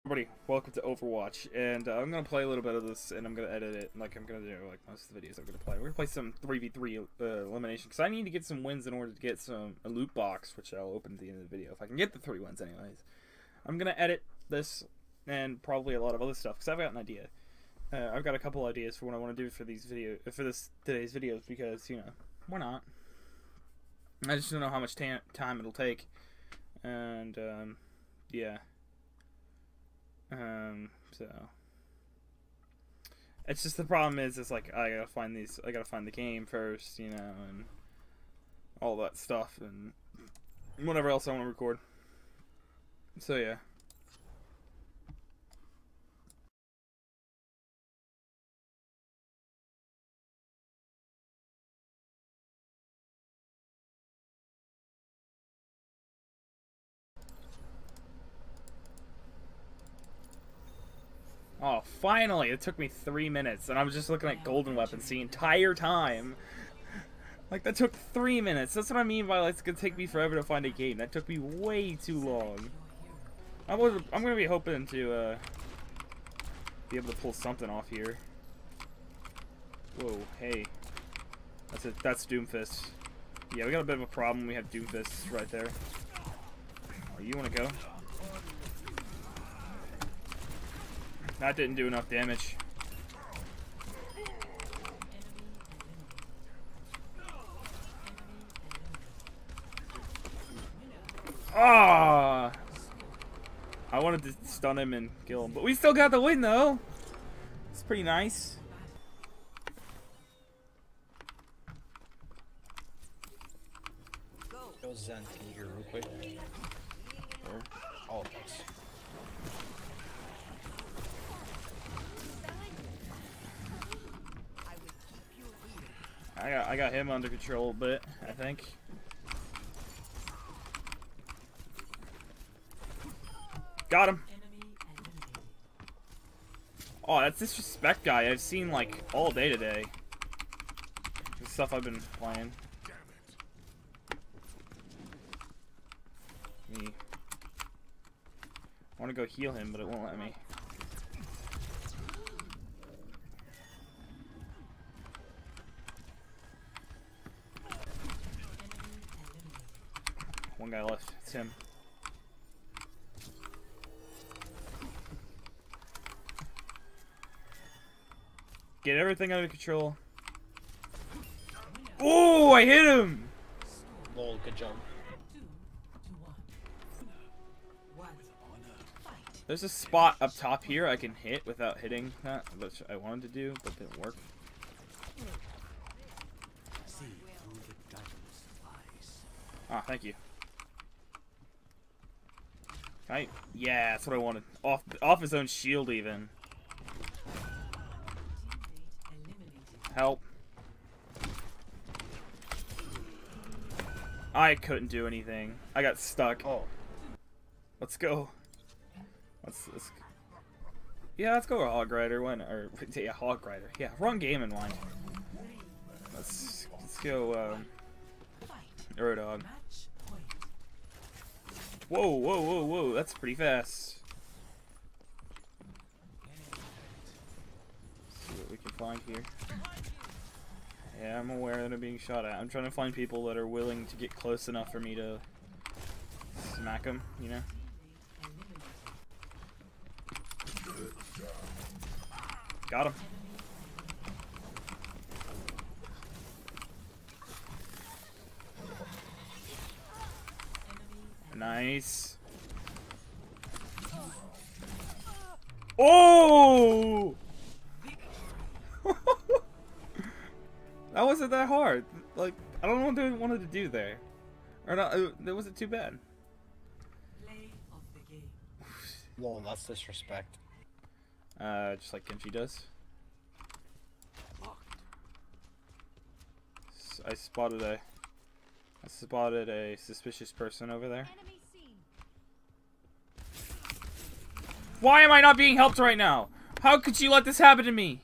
Everybody, welcome to Overwatch, and I'm gonna play a little bit of this, and I'm gonna edit it, like I'm gonna do like most of the videos I'm gonna play. We're gonna play some 3v3 elimination, because I need to get some wins in order to get a loot box, which I'll open at the end of the video if I can get the 3 wins. Anyways, I'm gonna edit this and probably a lot of other stuff because I've got an idea. I've got a couple ideas for what I want to do for these today's videos, because why not? I just don't know how much time it'll take, and yeah. So it's just the problem is like I gotta find the game first, and all that stuff and whatever else I want to record. So yeah. Oh, finally! It took me 3 minutes, and I was just looking at golden weapons the entire time. Like, that took 3 minutes. That's what I mean by, like, it's gonna take me forever to find a game. That took me way too long. I'm gonna be hoping to, be able to pull something off here. Whoa, hey. That's Doomfist. Yeah, we got a bit of a problem. We have Doomfist right there. Oh, you wanna go? That didn't do enough damage. Ah! I wanted to stun him and kill him, but we still got the win though. It's pretty nice. Go Zen here real quick. Or all of us. I got him under control a bit, I think. Got him. Oh, that's disrespect guy I've seen like all day today. The stuff I've been playing. Me. I want to go heal him, but it won't let me. One guy left. It's him. Get everything under control. Oh, I hit him! Lol, good jump. There's a spot up top here I can hit without hitting that, which I wanted to do, but didn't work. Ah, thank you. Yeah, that's what I wanted. Off his own shield, even. Help. I couldn't do anything. I got stuck. Oh. Let's go. Yeah, let's go with Hog Rider. Yeah, Hog Rider. Yeah, wrong game in mind. Let's go, Eurodog. Whoa, whoa, whoa, whoa, that's pretty fast. Let's see what we can find here. Yeah, I'm aware that I'm being shot at. I'm trying to find people that are willing to get close enough for me to smack them, Got him. Nice. Oh! That wasn't that hard. Like, I don't know what they wanted to do there. Or not, that wasn't too bad. Lol, that's disrespect. Just like Genji does. I spotted a suspicious person over there. Why am I not being helped right now? How could you let this happen to me?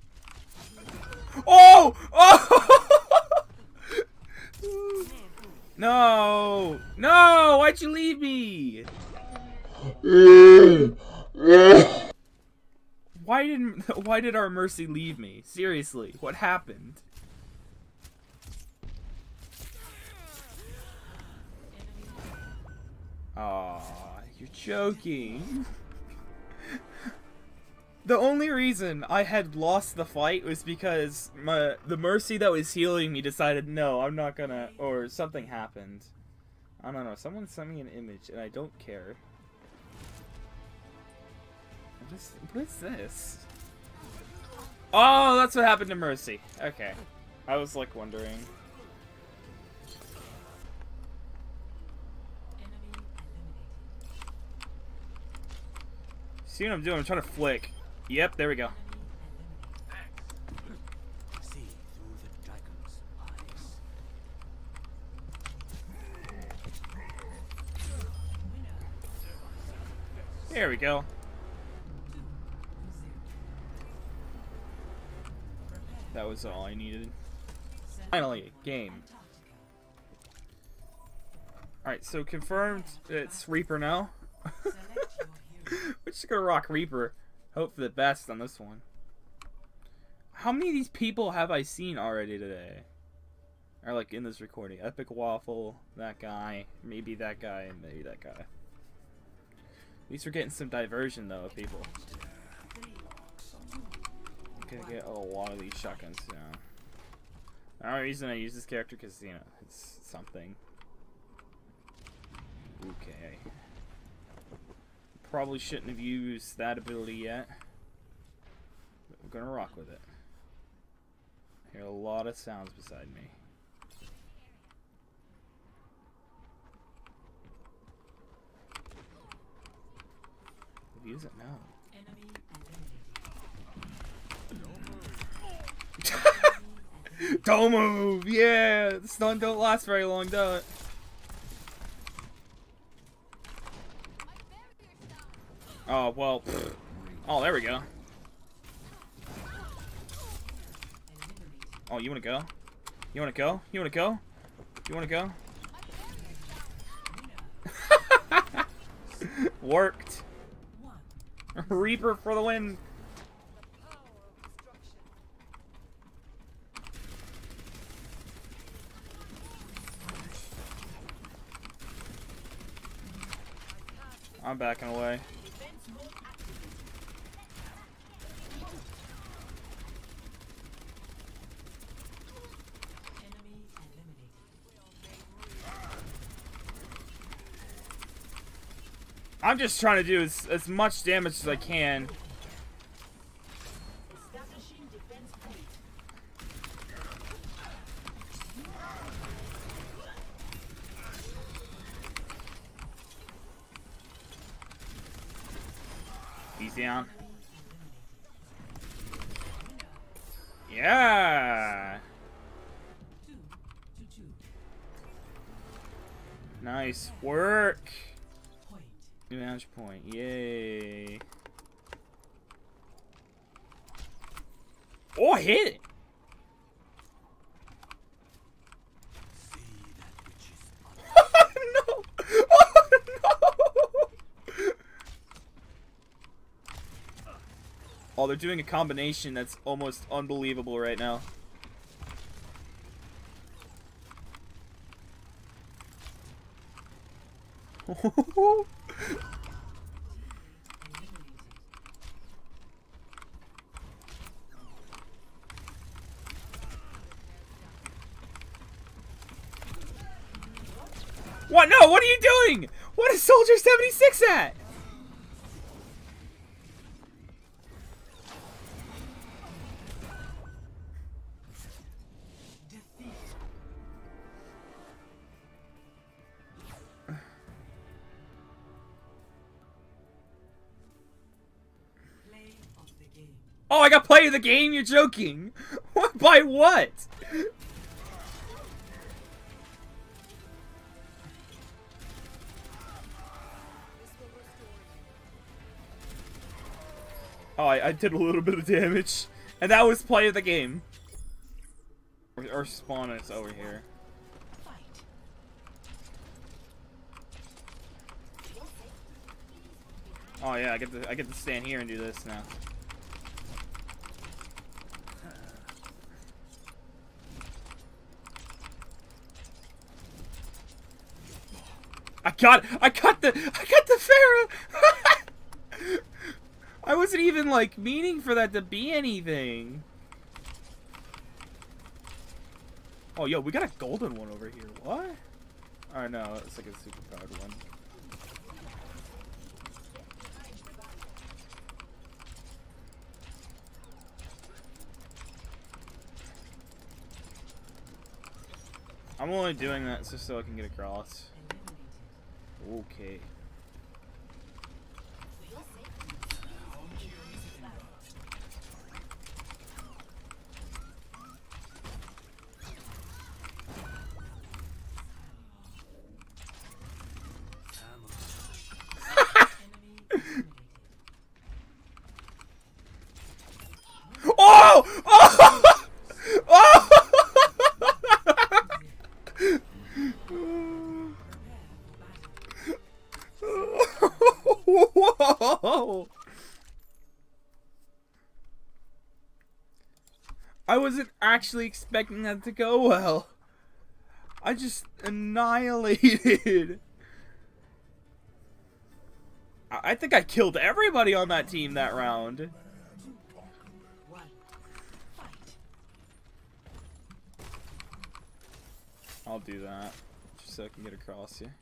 Oh! Oh! No! No! Why'd you leave me? Why did our Mercy leave me? Seriously, what happened? Aw, you're joking. The only reason I had lost the fight was because the Mercy that was healing me decided, no, I'm not gonna, or something happened. I don't know, someone sent me an image and I don't care. What is this? Oh, that's what happened to Mercy. Okay. I was like wondering. See what I'm doing? I'm trying to flick. Yep, there we go. There we go. That was all I needed. Finally, game. Alright, so confirmed it's Reaper now. We're just gonna rock Reaper. Hope for the best on this one. How many of these people have I seen already today? Or like in this recording? Epic Waffle, that guy, maybe that guy, and maybe that guy. At least we're getting some diversion though of people. I'm gonna get a lot of these shotguns now. The only reason I use this character because, you know, it's something. Okay. Probably shouldn't have used that ability yet. But we're gonna rock with it. I hear a lot of sounds beside me. We'll use it now. Don't move! Yeah! The stun don't last very long, does it? Oh, well. Pfft. Oh, there we go. Oh, you wanna go? You wanna go? You wanna go? You wanna go? Worked. Reaper for the win. I'm backing away. I'm just trying to do as much damage as I can. He's down. Yeah. Nice work. New match point. Yay. Oh, hit it. No. Oh, no. Oh, they're doing a combination that's almost unbelievable right now. What? No, what are you doing? What is Soldier 76 at? Oh, I got play of the game? You're joking. What? By what? Oh, I did a little bit of damage. And that was play of the game. Our spawn is over here. Oh yeah, I get to stand here and do this now. I got the Pharah! I wasn't even like meaning for that to be anything. Oh yo, we got a golden one over here. What? Oh no, it's like a super powered one. I'm only doing that just so I can get across. Okay. Oh! Oh! Oh! Whoa! I wasn't actually expecting that to go well. I just annihilated. I think I killed everybody on that team that round. I'll do that, just so I can get across here.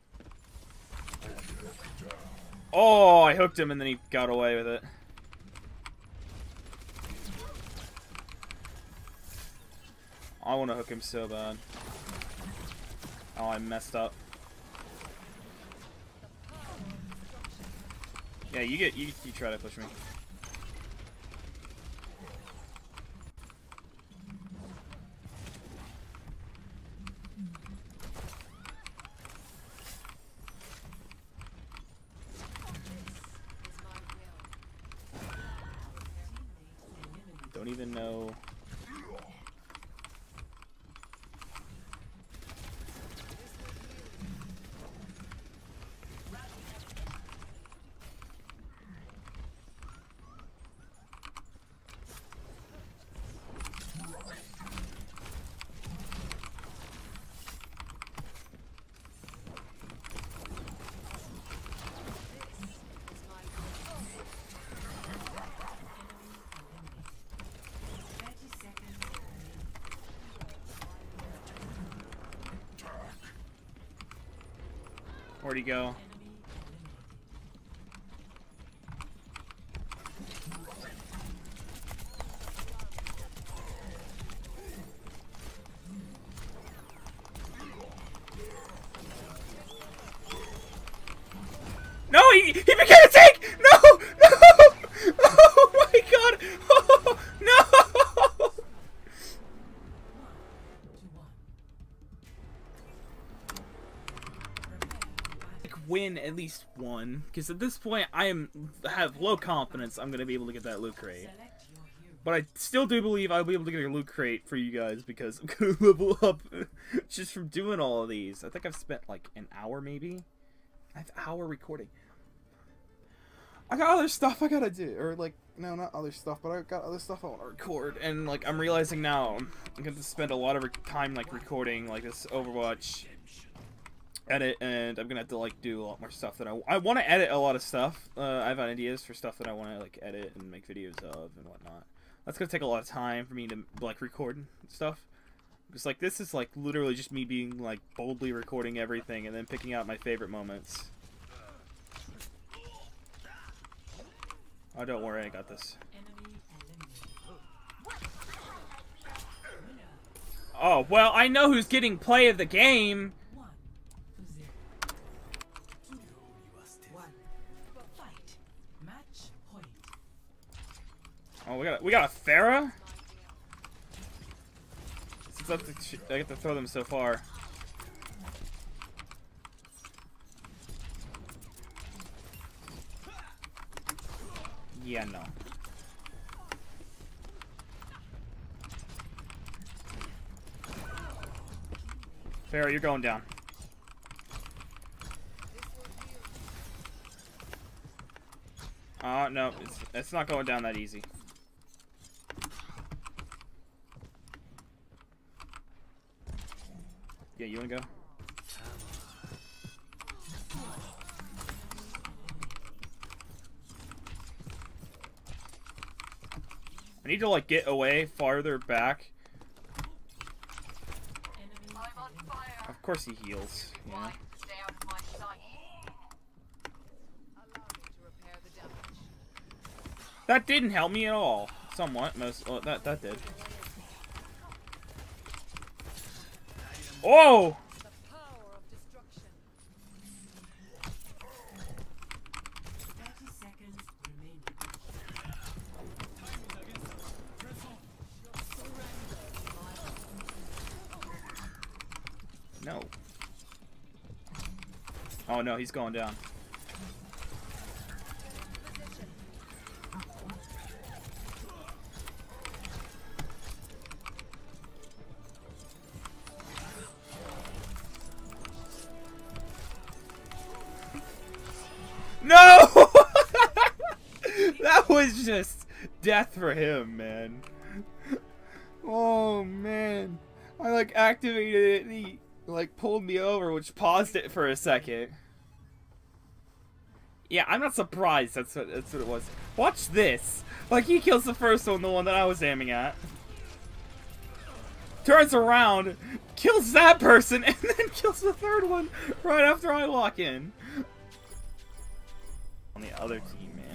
Oh, I hooked him and then he got away with it. I want to hook him so bad. Oh, I messed up. Yeah, you try to push me. Don't even know. Where'd he go? No, he became a tank! No! No! Oh my god! Oh, no! Win at least one, because at this point I have low confidence I'm gonna be able to get that loot crate, but I still do believe I'll be able to get a loot crate for you guys because I'm gonna level up just from doing all of these. I think I've spent like an hour, maybe. I have an hour recording. I got other stuff I gotta do, or like, no, not other stuff, but I got other stuff I want to record, and like I'm realizing now I'm gonna spend a lot of time like recording like this Overwatch edit, and I'm gonna have to like do a lot more stuff that I want to edit a lot of stuff. I have ideas for stuff that I want to like edit and make videos of and whatnot. That's gonna take a lot of time for me to like record stuff. Just like this is like literally just me being like boldly recording everything and then picking out my favorite moments. Oh, don't worry, I got this. Oh, well, I know who's getting play of the game. Oh, we got a Pharah? Since I get to throw them so far. Yeah, no. Pharah, you're going down. no, it's not going down that easy. Yeah, you wanna go? I need to like get away farther back. Of course he heals. Yeah. That didn't help me at all. Somewhat, most. Well, that did. Oh! No. Oh no, he's going down. No! That was just death for him, man. Oh man. I like activated it and he like pulled me over, which paused it for a second. Yeah, I'm not surprised that's what it was. Watch this. Like he kills the first one, the one that I was aiming at. Turns around, kills that person, and then kills the third one right after I lock in. On the other team, man.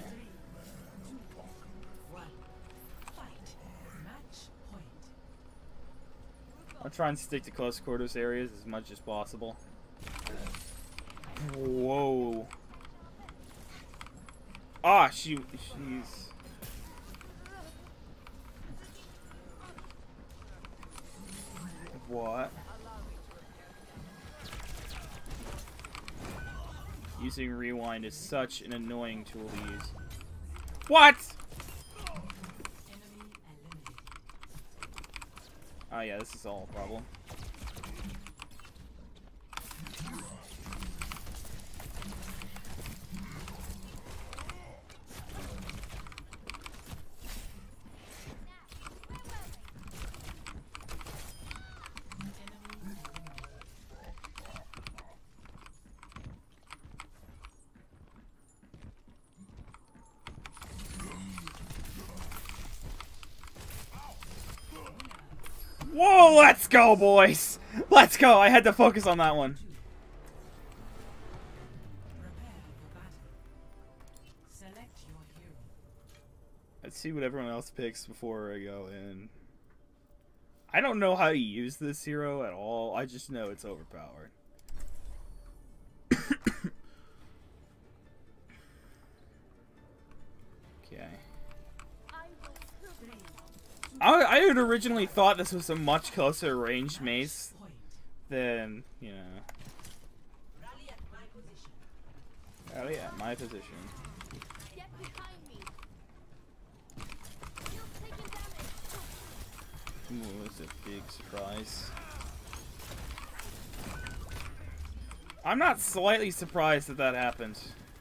I'll try and stick to close quarters areas as much as possible. Whoa. Ah, she's... What? Using rewind is such an annoying tool to use. What? Oh yeah, this is all a problem. Whoa, let's go, boys! Let's go! I had to focus on that one. Let's see what everyone else picks before I go in. I don't know how to use this hero at all. I just know it's overpowered. Okay. I had originally thought this was a much closer range mace than, you know. Oh yeah, my position. Ooh, that's a big surprise. I'm not slightly surprised that that happened.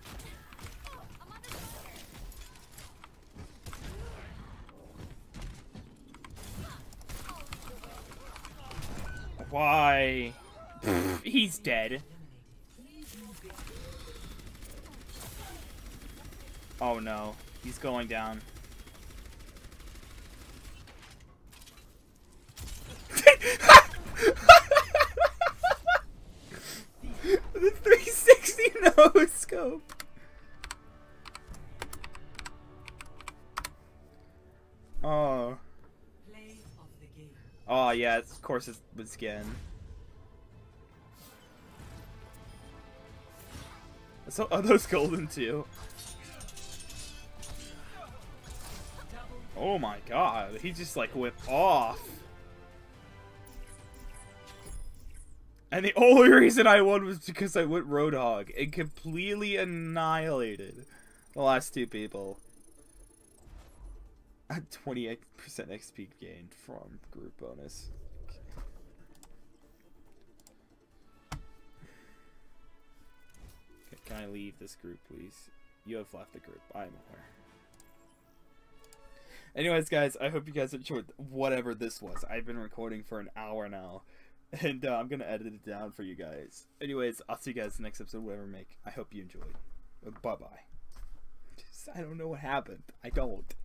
Why? He's dead. Oh no, he's going down. The 360 no scope. Oh. Oh yeah, of course it was skin. So are those golden too? Oh my god, he just like went off. And the only reason I won was because I went Roadhog and completely annihilated the last two people. 28% XP gained from group bonus. Okay, can I leave this group, please? You have left the group. I'm aware. Anyways, guys, I hope you guys enjoyed whatever this was. I've been recording for an hour now, and I'm gonna edit it down for you guys. Anyways, I'll see you guys next episode, whatever I make. I hope you enjoyed. Bye bye. I don't know what happened. I don't.